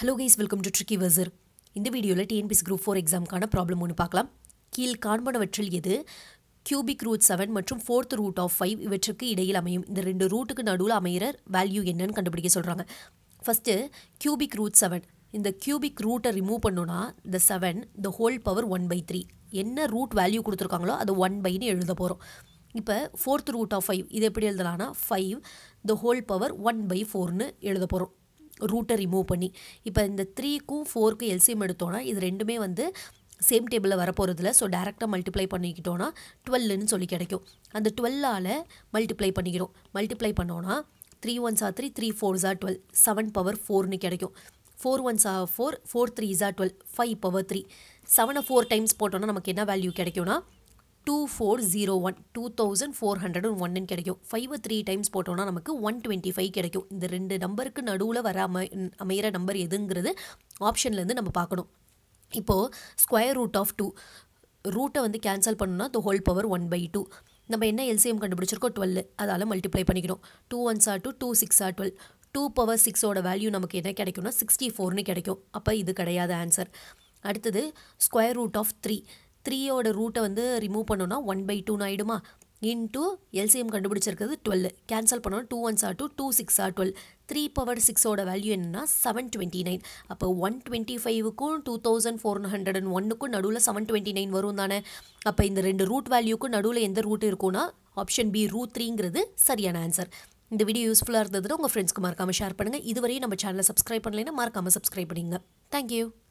Hello guys, welcome to Tricky WAZIR. இந்த வீடியோல TNPSC GROUP4 எக்ஸாம்க்கான problem ஒன்று பார்க்கலாம். கீழ் காண்பனவற்றில் எது cubic root 7 மற்றும் 4th root of 5 இவற்றுக்கு இடையில் அமையும். இந்த ரெண்டு ரூட்டுக்கு நடுவுல அமையிற வேல்யூ என்னன்னு கண்டுபிடிக்க சொல்றாங்க. First cubic root 7. இந்த cubic root ரிமூவ் பண்ணோம்னா the 7 the whole power 1/3. என்ன ரூட் வேல்யூ கொடுத்திருக்காங்களோ அது 1/, ன்னு எழுத போறோம். இப்போ 4th root of 5 இது எப்படி எழுதலாம்னா 5 the whole power 1/4 ன்னு எழுத போறோம். ரூட்டை ரிமூவ் பண்ணி இப்போ இந்த 3க்கும் 4க்கும் எல்சிஎம் எடுத்தோம்னா இது ரெண்டுமே வந்து சேம் டேபிளில் வரப்போகிறதுல ஸோ டேரெக்டாக மல்டிப்ளை பண்ணிக்கிட்டோன்னா 12ன்னு சொல்லி கிடைக்கும். அந்த 12ஆல் மல்டிப்ளை பண்ணிக்கிறோம். மல்டிப்ளை பண்ணோன்னா 3 1s are 3 3 4s are 12 7 power 4ன்னு கிடைக்கும். 4 1s are 4 4 3s are 12 5 power 3 7 4 times போட்டோன்னா நமக்கு என்ன வேல்யூ கிடைக்கும்னா 2401 2401 கிடைக்கும். 5 3 டைம்ஸ் போட்டோம்னா நமக்கு 125 கிடைக்கும். இந்த ரெண்டு நம்பருக்கு நடுவில் வர அமையிற நம்பர் எதுங்கிறது ஆப்ஷன்லேருந்து நம்ம பார்க்கணும். இப்போது ஸ்கொயர் ரூட் ஆஃப் 2 ரூட்டை வந்து கேன்சல் பண்ணணும்னா the whole power 1/2. நம்ம என்ன எல்சிஎம் கண்டுபிடிச்சிருக்கோம் 12 அதால் மல்டிப்ளை பண்ணிக்கிறோம். 2 1s are 2 2 6 are 12 2 power 6ஓட வேல்யூ நமக்கு என்ன கிடைக்கும்னா 64ன்னு கிடைக்கும். அப்போ இது கிடையாது ஆன்சர். அடுத்தது ஸ்கொயர் ரூட் ஆஃப் 3 3ஓட ரூட்டை வந்து ரிமூவ் பண்ணோன்னா 1/2ன்னு ஆகிடுமா இன்டூ எல்சிஎம் கண்டுபிடிச்சிருக்கிறது 12 கேன்சல் பண்ணோன்னா 2 1s are 2 2 6 are 12 3 power 6ஓட வேல்யூ என்னன்னா 729. அப்போ 125க்கும் 2401க்கும் நடுவில் 729 வரும் தானே. அப்போ இந்த ரெண்டு ரூட் வேல்யூக்கும் நடுவில் எந்த ரூட் இருக்கும்னா ஆப்ஷன் பி ரூட் 3ங்கிறது சரியான ஆன்சர். இந்த வீடியோ யூஸ்ஃபுல்லாக இருந்ததுன்னா உங்கள் ஃப்ரெண்ட்ஸ்க்கு மறக்காமல் ஷேர் பண்ணுங்கள். இதுவரையும் நம்ம சேனலை சப்ஸ்கிரைப் பண்ணலைன்னா மறக்காமல் சப்ஸ்கிரைப் பண்ணிங்க. தேங்க்யூ.